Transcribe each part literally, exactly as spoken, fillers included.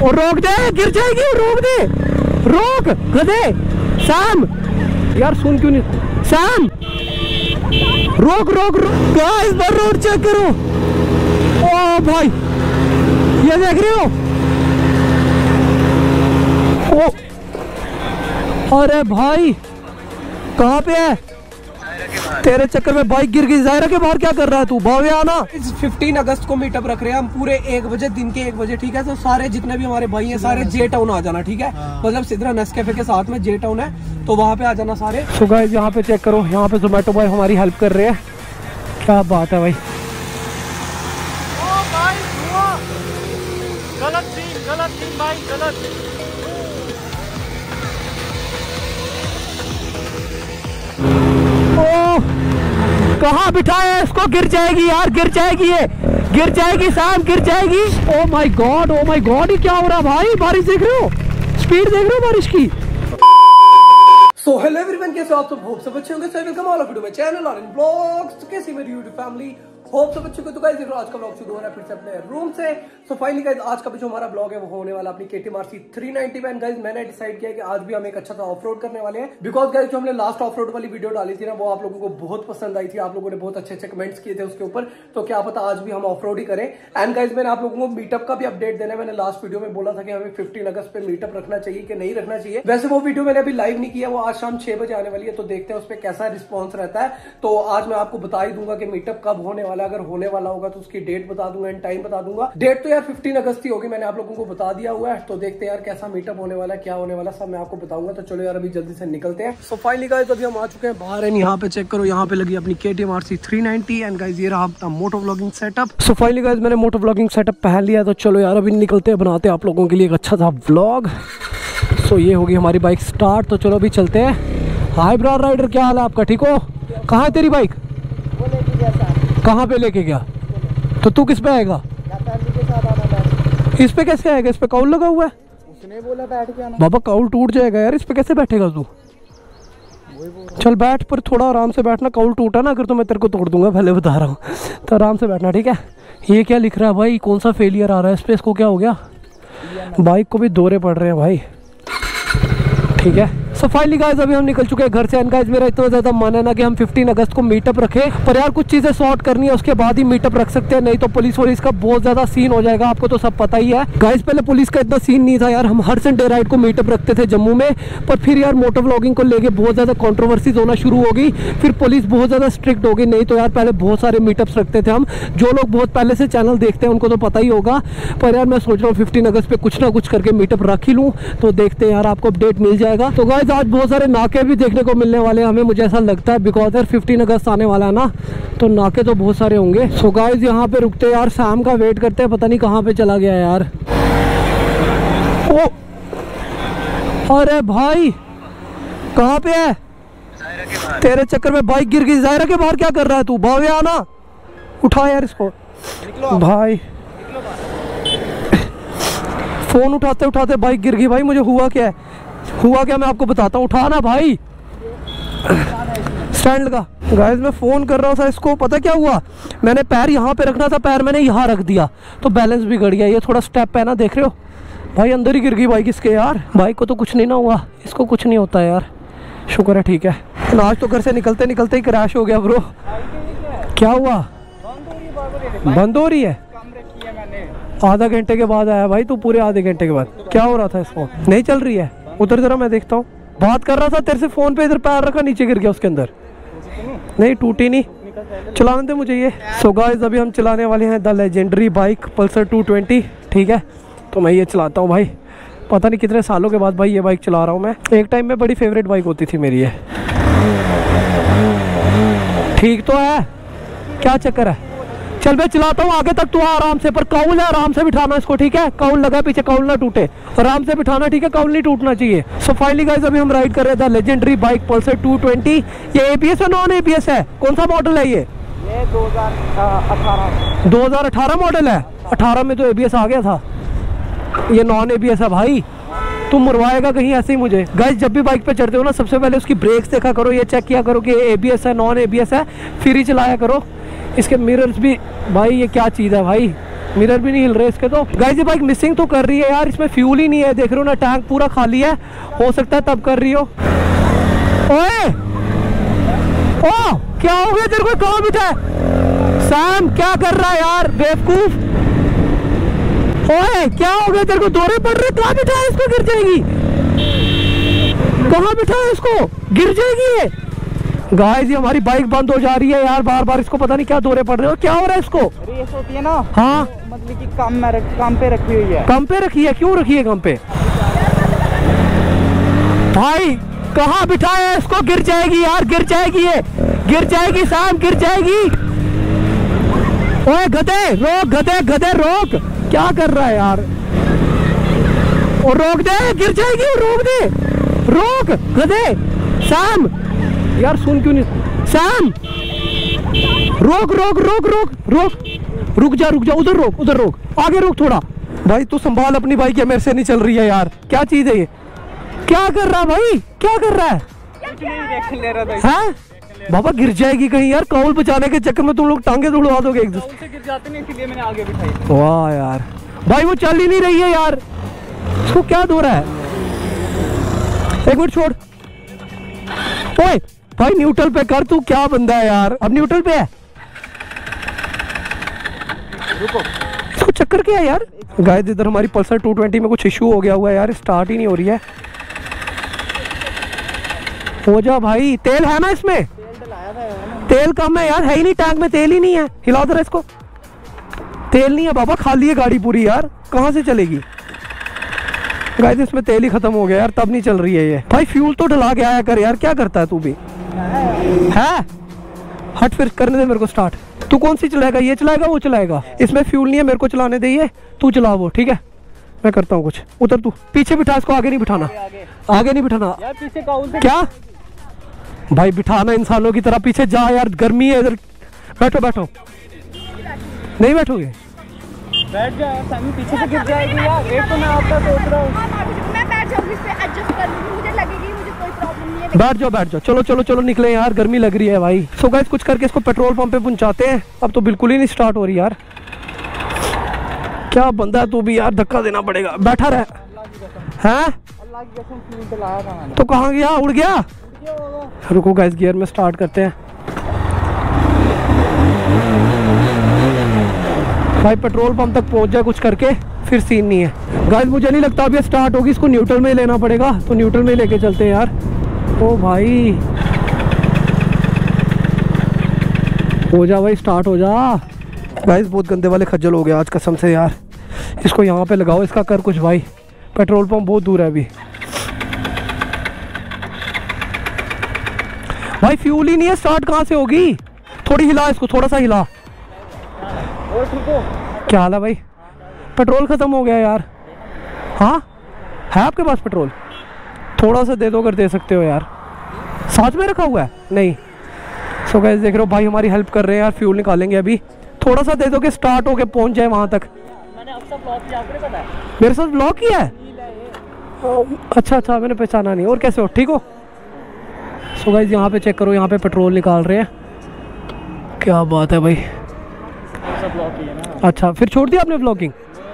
और रोक दे, गिर जाएगी, रोक दे, रोक गधे। सैम यार सुन क्यों नहीं, सैम रोक रोक रोक। गाइस इस बार रोड चेक करो। ओ भाई ये देख रहे हो? ओ अरे भाई कहाँ पे है? तेरे चक्कर में बाइक गिर गई। जायरा के बाहर क्या कर रहा है तू? भावे आना। पंद्रह अगस्त को मीटअप रख रहे हैं हम पूरे एक बजे, दिन के एक बजे, ठीक है? तो सारे जितने भी हमारे भाई हैं सारे जे टाउन आ जाना, ठीक है? मतलब सिद्रा नेस्कैफे के साथ में जे टाउन है, तो वहाँ पे आ जाना सारे। सो गाइस यहाँ पे चेक करो, यहाँ पे जोमेटो बॉय हमारी हेल्प कर रहे हैं। क्या बात है भाई। ओ भाई गलत सीन, गलत सीन भाई, गलत। ओ कहाँ बिठाया इसको? गिर जाएगी यार, गिर जाएगी, ये गिर जाएगी, शाम गिर जाएगी। Oh my God, oh my God, ये क्या हो रहा है भाई? बारिश देख रहे हो, स्पीड देख रहे हो बारिश की। सो हेलो एवरीवन, कैसे हो आप सब? होप सब अच्छे होंगे। So welcome all of you to my channel और इन ब्लॉग्स। तो कैसी मेरी यूट्यूब फैमिली, होप सब अच्छे होंगे। तो गाइस आज का ब्लॉग शुरू हो रहा है फिर से अपने रूम से। सो फाइनली गाइस आज का भी जो हमारा ब्लॉग है वो होने वाला अपनी केटीएम आरसी थ्री नाइंटी में। गाइस मैंने डिसाइड किया कि आज भी हम एक अच्छा सा ऑफ रोड करने वाले हैं, बिकॉज गाइस जो हमने लास्ट ऑफ रोड वाली वीडियो डाली थी ना, वो आप लोगों को बहुत पसंद आई थी। आप लोगों ने बहुत अच्छे अच्छे कमेंट्स किए थे उसके ऊपर, तो क्या पता आज भी हम ऑफ रोड ही करें। एंड गाइस मैंने आप लोगों को मीटअप का भी अपडेट देना है। मैंने लास्ट वीडियो में बोला था कि हमें फिफ्टीन अगस्त पे मीटअप रखना चाहिए कि नहीं रखना चाहिए। वैसे वो वीडियो मैंने अभी लाइव नहीं किया, वो आज शाम छह बजे आने वाली है, तो देखते हैं उस पर कैसा रिस्पॉन्स रहता है। तो आज मैं आपको बता ही दूंगा कि मीटअप कब होने वाला है। अगर होने वाला होगा तो उसकी डेट बता दूंगा एंड टाइम बता दूंगा। डेट तो यार पंद्रह अगस्त ही होगी, मैंने आप लोगों को बता दिया हुआ है। तो देखते हैं यार कैसा मीटअप होने वाला है, क्या होने वाला, सब मैं आपको बताऊंगा। तो चलो यार अभी जल्दी से निकलते हैं। सो फाइनली गाइस अभी हम आ चुके हैं बाहर। एंड यहाँ पे चेक करो, यहाँ पे लगी अपनी KTM RC three ninety. And guys ये रहा अपना moto vlogging setup. So finally guys मैंने मोटो व्लॉगिंग सेटअप पहन लिया। तो चलो यार अभी निकलते हैं, बनाते हैं आप लोगों के लिए एक अच्छा सा व्लॉग। सो ये होगी हमारी बाइक स्टार्ट। तो चलो अभी चलते हैं। हाय ब्रार राइडर, क्या हाल है आपका? ठीक हो? कहाँ है तेरी बाइक? कहाँ पे लेके गया? तो तू किस पे आएगा? इस पे कैसे आएगा? इस पे काउल लगा हुआ है। उसने बोला बैठ के आना। बाबा काउल टूट जाएगा यार, इस पे कैसे बैठेगा तू? चल बैठ, पर थोड़ा आराम से बैठना। काउल टूटा ना अगर तो मैं तेरे को तोड़ दूंगा, पहले बता रहा हूँ। तो आराम से बैठना, ठीक है? ये क्या लिख रहा है भाई? कौन सा फेलियर आ रहा है इस पे? इसको क्या हो गया? बाइक को भी दौरे पड़ रहे हैं भाई, ठीक है? सो फाइनली गाइस अभी हम निकल चुके हैं घर से। एंड गाइस मेरा इतना ज़्यादा मन है ना कि हम पंद्रह अगस्त को मीटअप रखें, पर यार कुछ चीज़ें सॉर्ट करनी है, उसके बाद ही मीटअप रख सकते हैं। नहीं तो पुलिस वुलिस का बहुत ज़्यादा सीन हो जाएगा, आपको तो सब पता ही है। गाइस पहले पुलिस का इतना सीन नहीं था यार, हम हर संडे राइड को मीटअप रखते थे जम्मू में। पर फिर यार मोटो व्लॉगिंग को लेके बहुत ज़्यादा कॉन्ट्रोवर्सीज होना शुरू हो गई, फिर पुलिस बहुत ज़्यादा स्ट्रिक्ट हो गई। नहीं तो यार पहले बहुत सारे मीटअप्स रखते थे हम। जो लोग बहुत पहले से चैनल देखते हैं उनको तो पता ही होगा, पर यार मैं सोच रहा हूँ फिफ्टीन अगस्त पे कुछ ना कुछ करके मीटअप रख ही लूँ। तो देखते हैं यार, आपको अपडेट मिल जाएगा। तो गाइस आज बहुत सारे नाके भी देखने को मिलने वाले हैं हमें, मुझे ऐसा लगता है, बिकॉज यार पंद्रह अगस्त आने वाला है ना, तो नाके तो बहुत सारे होंगे। सो गाइस यहाँ पे रुकते यार, शाम का वेट करते हैं। पता नहीं कहाँ पे चला गया यार। ओ अरे भाई कहाँ पे है? तेरे चक्कर में बाइक गिर गई। जायरा के बाहर क्या कर रहा है तू? भावे आना, उठा यार इसको भाई। फोन उठाते उठाते बाइक गिर गई भाई। मुझे हुआ क्या है, हुआ क्या मैं आपको बताता हूँ। उठाना भाई, स्टैंड लगा। गाइस मैं फ़ोन कर रहा था इसको, पता क्या हुआ, मैंने पैर यहाँ पे रखना था, पैर मैंने यहाँ रख दिया तो बैलेंस बिगड़ गया। ये थोड़ा स्टेप है ना, देख रहे हो भाई, अंदर ही गिर गई बाइक इसके। यार बाइक को तो कुछ नहीं ना हुआ, इसको कुछ नहीं होता है यार, शुक्र है, ठीक है। आज तो घर से निकलते निकलते ही क्रैश हो गया ब्रो। क्या हुआ? बंद हो रही है? आधा घंटे के बाद आया भाई तू, पूरे आधे घंटे के बाद। क्या हो रहा था इसको? नहीं चल रही है? उधर जरा मैं देखता हूँ। बात कर रहा था तेरे से फोन पे, इधर पैर रखा, नीचे गिर गया उसके अंदर। नहीं टूटी नहीं, चलाने दे मुझे ये। सो गाइस अभी हम चलाने वाले हैं the legendary bike Pulsar two twenty, ठीक है? तो मैं ये चलाता हूँ भाई, पता नहीं कितने सालों के बाद भाई ये बाइक चला रहा हूँ मैं। एक टाइम में बड़ी फेवरेट बाइक होती थी मेरी ये। ठीक तो है? क्या चक्कर है? चल मैं चलाता हूँ आगे तक, तू आराम से, पर काउल है, आराम से बिठाना इसको, ठीक है? काउल लगा पीछे, काउल ना टूटे, आराम से बिठाना, ठीक है? काउल नहीं टूटना चाहिए। सो फाइनली गाइस अभी हम राइड कर रहे थे legendary bike Pulsar two twenty. ये एबीएस है नॉन एबीएस है? कौन सा मॉडल है ये? ये दो हज़ार अठारह दो हज़ार अठारह मॉडल है। अठारह में तो एबीएस आ गया था, ये नॉन एबीएस है भाई। तुम मरवाएगा कहीं ऐसे ही मुझे। गाइस जब भी बाइक पे चढ़ते हो ना, सबसे पहले उसकी ब्रेक्स देखा करो, ये चेक किया करो कि एबीएस है नॉन एबीएस है, फिर ही चलाया करो। इसके मिरर्स भी भाई, ये क्या चीज़ है भाई, मिरर भी नहीं हिल रहे इसके। तो गाइस ये बाइक मिसिंग तो कर रही है यार, इसमें फ्यूल ही नहीं है, देख रहे हो ना, टैंक पूरा खाली है। हो सकता है तब कर रही हो। ओए ओ क्या हो गया तेरे को, कहाँ बिठा है सैम, क्या कर रहा है यार बेवकूफ। ओए क्या हो गया तेरे को, दौरे पड़ रहे, कहाँ बिठा है इसको, गिर जाएगी। कहाँ बिठा है इसको, गिर जाएगी ये। गाइस ये हमारी बाइक बंद हो जा रही है यार, बार बार इसको पता नहीं क्या दौरे पड़ रहे हो, क्या हो रहा है इसको। रेस होती है ना, हाँ मतलब कि काम में रख, काम पे रखी हुई है। कम पे रखी है, क्यों रखी है कम पे भाई, कहाँ बिठाया है इसको, गिर जाएगी यार, गिर जाएगी ये, गिर जाएगी सैम, गिर जाएगी। ओए गधे रोक, गधे गधे रोक, क्या कर रहा है यार, और रोक दे, गिर जाएगी, रोक दे, रोक गधे। सैम यार सुन क्यों नहीं, सैम रोक रोक रोक रोक रोक, रुक जा रुक जा, उधर रोक, उधर रोक, आगे रोक थोड़ा। भाई तू संभाल अपनी बाइक, ये मेरे से नहीं चल रही है यार, क्या चीज है ये, क्या कर रहा है भाई, क्या कर रहा है, रिएक्शन ले रहा था। हैं बाबा गिर जाएगी कहीं यार, कौल बचाने के चक्कर में तुम लोग टांगे तोड़वा दोगे एक दूसरे से, गिर जाते नहीं, इसलिए मैंने आगे बिठाई। वाह यार भाई वो चल ही नहीं रही है यार, इसको क्या हो रहा है, एक मिनट छोड़। ओए भाई न्यूट्रल पे कर, तू क्या बंदा है यार, अब न्यूट्रल पे है, रुको इसको चक्कर क्या है यार। गाइस इधर हमारी पल्सर टू ट्वेंटी में कुछ इशू हो गया हुआ है यार, स्टार्ट ही नहीं हो रही है। हो जा भाई, तेल है ना इसमें, तेल कम है यार, है ही नहीं टैंक में, तेल ही नहीं है, हिला दे इसको, तेल नहीं है बाबा, खाली है गाड़ी पूरी यार, कहाँ से चलेगी। गाइस इसमें तेल ही खत्म हो गया यार, तब नहीं चल रही है ये। भाई फ्यूल तो डला के आया कर यार, क्या करता है तू भी है, हट फिर करने दे मेरे को स्टार्ट। तू कौन सी चलाएगा, ये चलाएगा वो चलाएगा, इसमें फ्यूल नहीं है, मेरे को चलाने दे, ये तू चला वो, ठीक है मैं करता हूँ कुछ। उतर तू, पीछे बिठा इसको, आगे नहीं बिठाना, आगे नहीं बिठाना यार, पीछे काउल से क्या भाई, बिठाना इंसानों की तरह, पीछे जा यार, गर्मी है इधर, बैठो बैठो, नहीं बैठोगे, बैठ जा यार, सामी पीछे से गिर जाएगी यार, वेट तो मैं आपका सोच रहा हूँ। मैं बैठ जाऊंगी, इस पे एडजस्ट कर लूंगी, मुझे लगेगी, मुझे कोई प्रॉब्लम नहीं है। बैठ जाओ बैठ जाओ, चलो चलो चलो निकले यार, गर्मी लग रही है भाई। सो गाइस कुछ करके इसको पेट्रोल पंप पे पहुंचाते हैं, अब तो बिल्कुल ही नहीं स्टार्ट हो रही यार, क्या बंदा है तू भी यार, धक्का देना पड़ेगा, बैठा रह हैं, अल्लाह की कसम फ्यूल पे लाया था मैंने। तो कहाँ गया, उड़ गया। रुको गाइस गियर में स्टार्ट करते हैं। भाई पेट्रोल पंप तक पहुंच जाए कुछ करके, फिर सीन नहीं है। गाइस मुझे नहीं लगता अभी स्टार्ट होगी, इसको न्यूट्रल में ही लेना पड़ेगा, तो न्यूट्रल में ही लेके चलते हैं यार। ओ भाई हो जा भाई, स्टार्ट हो जा। गाइस बहुत गंदे वाले खज्जल हो गया आज कसम से यार, इसको यहाँ पे लगाओ, इसका कर कुछ भाई, पेट्रोल पंप बहुत दूर है अभी। भाई फ्यूल ही नहीं है, स्टार्ट कहाँ से होगी, थोड़ी हिला इसको, थोड़ा सा हिला। और ठीक हो, क्या हाल है भाई, पेट्रोल ख़त्म हो गया यार। हाँ है आपके पास पेट्रोल, थोड़ा सा दे दो अगर दे सकते हो यार, साथ में रखा हुआ है नहीं। सो गाइस देख रहे हो भाई हमारी हेल्प कर रहे हैं यार, फ्यूल निकालेंगे अभी, थोड़ा सा दे दो कि स्टार्ट होके पहुंच जाए वहाँ तक। मैंने अब सब ब्लॉक किया, आपको पता है, मेरे साथ ब्लॉक किया है, अच्छा अच्छा मैंने पहचाना नहीं। और कैसे हो, ठीक हो। सो गाइस यहाँ पे चेक करो, यहाँ पे पेट्रोल निकाल रहे हैं, क्या बात है भाई। सब ब्लॉक किया ना, अच्छा फिर छोड़ दिया आपने ब्लॉगिंग,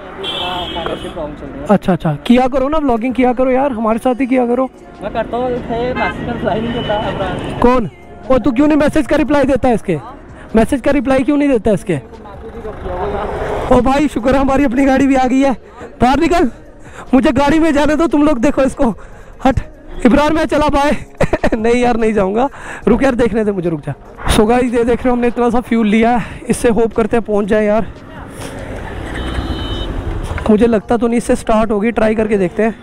अच्छा अच्छा किया करो ना, ब्लॉगिंग किया करो यार, हमारे साथ ही किया करो। मैं करता हूँ, मैसेज का रिप्लाई नहीं देता है। कौन, और तू क्यों नहीं मैसेज का रिप्लाई देता है इसके, मैसेज का रिप्लाई क्यों नहीं देता है इसके। ओ भाई शुक्र है हमारी अपनी गाड़ी भी आ गई है, बाहर निकल, मुझे गाड़ी में जाने दो तुम लोग, देखो इसको, हट इब्रार मैं चला पाए नहीं यार नहीं जाऊंगा, रुक यार देखने दे मुझे, रुक जा। सो गाइस ये देख रहे हो हमने इतना सा फ्यूल लिया है, इससे होप करते हैं पहुंच जाए यार, मुझे लगता तो नहीं इससे स्टार्ट होगी, ट्राई करके देखते हैं।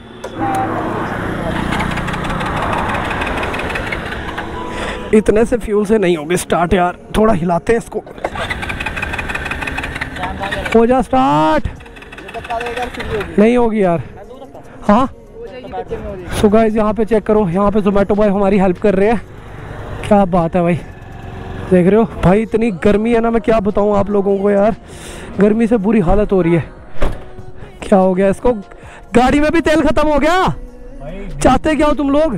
इतने से फ्यूल से नहीं होगी स्टार्ट यार, थोड़ा हिलाते हैं इसको, हो जा स्टार्ट, नहीं होगी यार। हाँ सो गाइस यहाँ पे चेक करो, यहाँ पे जोमेटो बॉय हमारी हेल्प कर रहे हैं, क्या बात है भाई, देख रहे हो भाई इतनी गर्मी है ना, मैं क्या बताऊँ आप लोगों को यार, गर्मी से बुरी हालत हो रही है। क्या हो गया इसको, गाड़ी में भी तेल खत्म हो गया, चाहते क्या हो तुम लोग।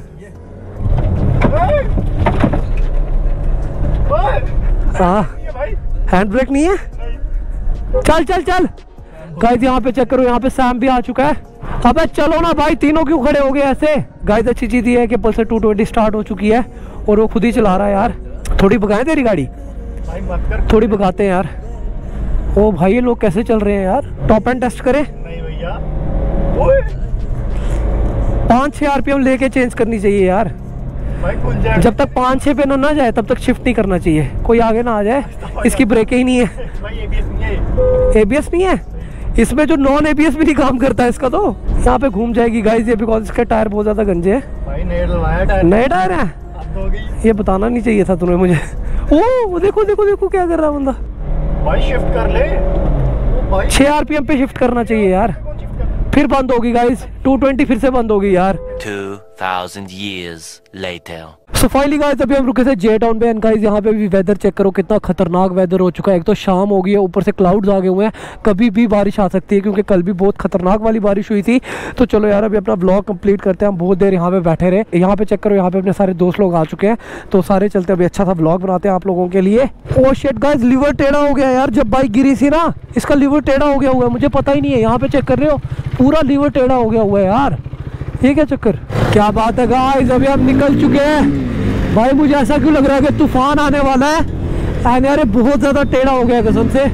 हाँ हैंड ब्रेक नहीं है, चल चल चल गाइस यहाँ पे चेक करो, यहाँ पे सैम भी आ चुका है। अबे चलो ना भाई, तीनों क्यों खड़े हो गए ऐसे? गाइस अच्छी चीज ये है कि पल्सर टू ट्वेंटी स्टार्ट हो चुकी है और वो खुद ही चला रहा है यार। थोड़ी भगाएं तेरी गाड़ी भाई, मत कर। थोड़ी भगाते हैं यार। ओ भाई ये लोग कैसे चल रहे हैं यार? टॉप एंड टेस्ट करें? नहीं भैया, ओए पाँच छः आरपीएम लेके चेंज करनी चाहिए यार। भाई खुल जाए। जब तक पाँच छः पे ना ना जाए तब तक शिफ्ट नहीं करना चाहिए। कोई आगे ना आ जाए, इसकी ब्रेक ही नहीं है। भाई एबीएस नहीं है। एबीएस नहीं है इसमें, जो नॉन एबीएस भी नहीं काम करता है इसका। तो यहाँ पे घूम जाएगी गाइस ये, बिकॉज इसके टायर बहुत ज्यादा गंजे हैं। भाई नए डलवाया टायर। नए टायर है? अब हो गई। ये बताना नहीं चाहिए था तुम्हें मुझे। ओ देखो देखो देखो क्या कर रहा है बंदा। भाई शिफ्ट कर ले। ओ भाई छह आरपीएम पे शिफ्ट करना चाहिए यार। कौन शिफ्ट कर? फिर बंद होगी गाइस, टू ट्वेंटी फिर से बंद होगी यार। Two thousand years later. So finally guys अभी हम रुके थे जे टाउन पे एंड गाइस यहाँ पे भी वेदर चेक करो, कितना खतरनाक वेदर हो चुका है। एक तो शाम हो गई है, ऊपर से क्लाउड्स आ गए हुए हैं, कभी भी बारिश आ सकती है क्योंकि कल भी बहुत खतरनाक वाली बारिश हुई थी। तो चलो यार अभी अपना ब्लॉग कंप्लीट करते हैं। हम बहुत देर यहाँ पे बैठे रहे। यहाँ पे चेक करो, यहाँ पे अपने सारे दोस्त लोग आ चुके हैं, तो सारे चलते अभी अच्छा सा ब्लॉग बनाते हैं आप लोगों के लिए। ओ शिट गाइस, लिवर टेढ़ा हो गया यार। जब बाइक गिरी थी ना, इसका लिवर टेढ़ा हो गया हुआ है, मुझे पता ही नहीं है। यहाँ पे चेक कर रहे हो, पूरा लिवर टेढ़ा हो गया हुआ है यार। ये क्या चक्कर, क्या बात है गाइस। अभी हम निकल चुके हैं भाई। मुझे ऐसा क्यों लग रहा है कि तूफान आने वाला है। एंड यार बहुत ज्यादा टेढ़ा हो गया कसम से।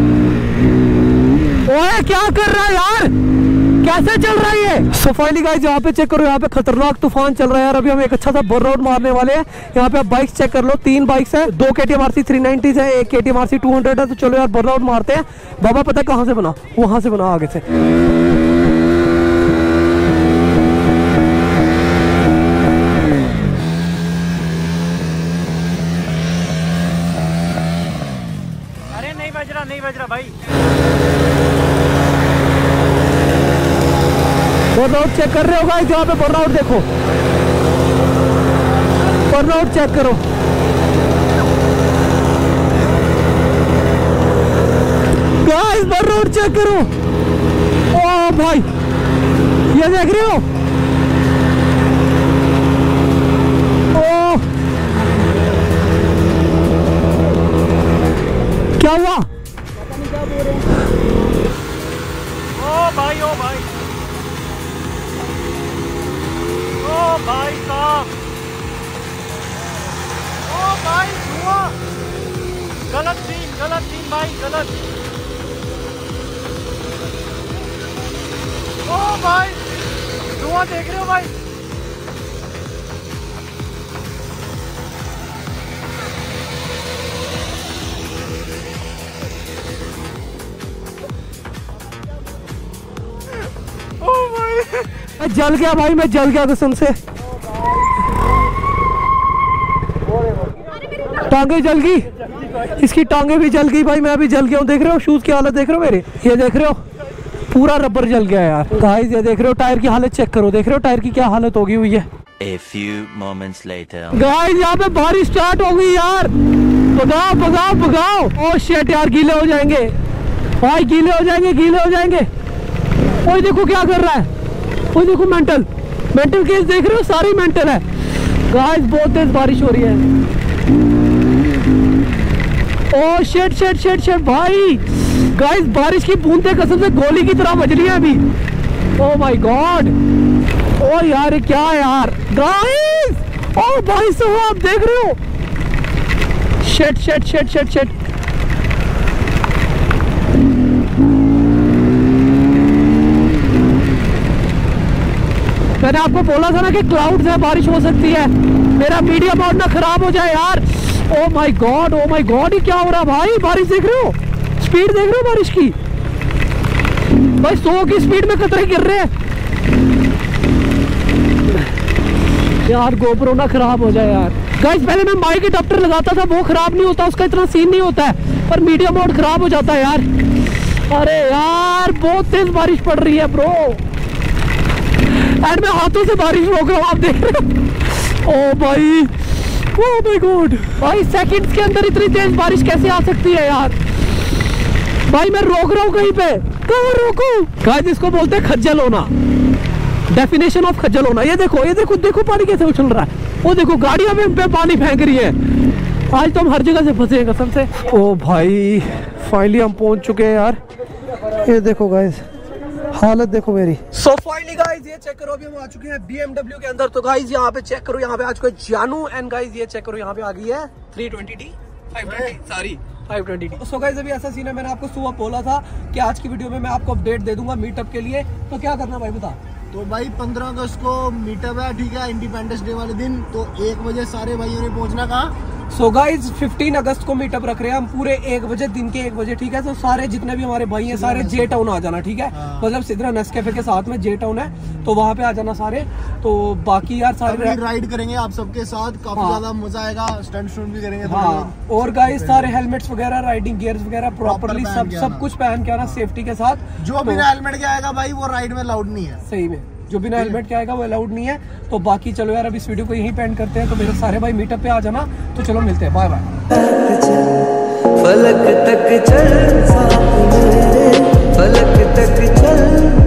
ओए क्या कर रहा है यार, कैसे चल रहा है ये? सो फाइनली गाइस यहाँ पे चेक करो, यहाँ पे खतरनाक तूफान चल रहा है यार। अभी हम एक अच्छा सा बर्नआउट मारने वाले हैं। यहाँ पे आप बाइक्स चेक कर लो, तीन बाइक्स है, दो K T M R C three ninety है, एक K T M R C two hundred है। तो चलो यार बर्नआउट मारते हैं। बाबा पता है कहाँ से बना? वहां से बना आगे से। नहीं बज रहा भाई। बर्नआउट चेक कर रहे हो गाइस, यहाँ पे बर्नआउट देखो, बर्नआउट चेक करो। गाइस बर्नआउट चेक करो। ओ भाई ये देख रहे हो? ओ क्या हुआ? ओ भाई ओ भाई ओ भाई साहब, ओ भाई धुआं। गलत सीन, गलत सीन भाई, गलत। ओ भाई धुआं देख रहे हो भाई? मैं जल गया भाई, मैं जल गया कसम से। टांगे जल गई, इसकी टांगे भी जल गई भाई। मैं भी जल गया हूँ, देख रहे हो शूज की हालत देख रहे हो मेरे? ये देख रहे हो पूरा रबर जल गया यार। गाइस ये देख रहे हो टायर की हालत चेक करो, देख रहे हो टायर की क्या हालत होगी हुई है। A few moments later. Guys यहाँ पे बारिश स्टार्ट हो गई यार। भगाओ भगाओ भगाओ। ओ शिट यार, गीले हो जाएंगे भाई, गीले हो जाएंगे, गीले हो जाएंगे। ओए देखो क्या कर रहा है, ओए देखो मेंटल मेंटल केस देख रहे हो, सारी मेंटल है। गाइस बहुत तेज बारिश हो रही है। Oh shit shit shit shit भाई। गाइस बारिश की बूंदें कसम से गोली की तरह बज रही है अभी। ओ माय गॉड, ओ यार ये क्या है यार। गाइस ओ भाई साहब आप देख रहे हो? Shit shit shit shit shit. मैंने आपको बोला था ना कि क्लाउड्स है, बारिश हो सकती है। मेरा मीडिया मोड ना खराब हो जाए यार। Oh my God, oh my God, ये क्या हो रहा है भाई? बारिश देख रहे हो, स्पीड देख रहे हो बारिश की भाई? सौ की स्पीड में कतरे गिर रहे हैं यार। गोप्रो ना खराब हो जाए यार। गाइस पहले मैं माइक अडॉप्टर लगाता था, वो खराब नहीं होता, उसका इतना सीन नहीं होता है, पर मीडिया मोड खराब हो जाता है यार। अरे यार बहुत तेज बारिश पड़ रही है ब्रो, एंड मैं हाथों से बारिश रोक रहा हूँ, आप देख रहे हो? ओ भाई, ओ माय गॉड भाई, सेकंड्स के अंदर इतनी तेज बारिश कैसे आ सकती है यार? भाई मैं रोक रहा हूँ कहीं पे, कहाँ रोकूं? गाइस इसको बोलते हैं खज्जल होना, डेफिनेशन ऑफ खज्जल होना। ये देखो ये देखो देखो पानी कैसे उछल रहा है, वो देखो गाड़ियां भी हम पे पानी फेंक रही है। आज तो हम हर जगह से फंसे हैं कसम से। ओ भाई फाइनली हम पहुंच चुके हैं यार। ये देखो गाइस, हालत देखो मेरी। सो फाइनली गाइस ये चेक करो, अभी हम आ चुके हैं बी एम डब्ल्यू के अंदर। तो गाइस यहाँ पे चेक करो, यहाँ पे आज कोई जानू एंड गाइस ये चेक करो, यहाँ पे आ गई है three twenty D five twenty sorry five twenty D. So guys अभी ऐसा सीन है, मैंने आपको सुबह बोला था कि आज की वीडियो में मैं आपको अपडेट दे दूंगा मीटअप के लिए। तो क्या करना भाई बता। तो भाई पंद्रह अगस्त को मीटअप है, ठीक है, इंडिपेंडेंस डे वाले दिन। तो एक बजे सारे भाइयों ने पहुंचना कहाँ। सो गाइज पंद्रह अगस्त को मीटअप रख रहे हैं हम पूरे एक बजे, दिन के एक बजे, ठीक है। तो सारे जितने भी हमारे भाई हैं सारे जे टाउन आ जाना, ठीक है। हाँ। मतलब सिद्रा नेस्कैफे के साथ में जे टाउन है, तो वहाँ पे आ जाना सारे। तो बाकी यार सारे राइड करेंगे आप सबके साथ, काफी हाँ। ज्यादा मजा आएगा, स्टंट स्टंट भी करेंगे। हाँ। और गाइज सारे हेलमेट्स वगैरह, राइडिंग गियर्स वगैरह प्रॉपरली सब सब कुछ पहन के आना सेफ्टी के साथ। जो बिना हेलमेट के आएगा भाई वो राइड में अलाउड नहीं है। सही में जो बिना हेलमेट के आएगा वो अलाउड नहीं है। तो बाकी चलो यार अब इस वीडियो को यहीं पे एंड करते हैं। तो मेरे सारे भाई मीटअप पे आ जाना। तो चलो मिलते हैं, बाय बाय। फलक तक चल साथ मेरे, फलक तक चल।